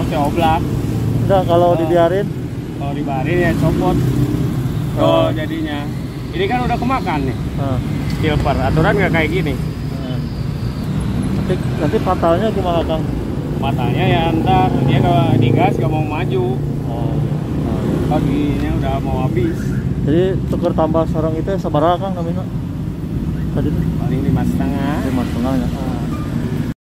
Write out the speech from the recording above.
teh oblak. Udah kalau dibiarin. Kalau dibiarin ya copot. Oh jadinya. Ini kan udah kemakan nih. Silver. Aturan nggak kayak gini. Nanti fatalnya gimana Kang? Fatalnya ya ntar dia kalau digas gak mau maju. Paginya udah mau habis. Jadi tuker tambah sarang itu sabaraha Kang namanya? Tadi tuh paling 5,5. 5,5 ya.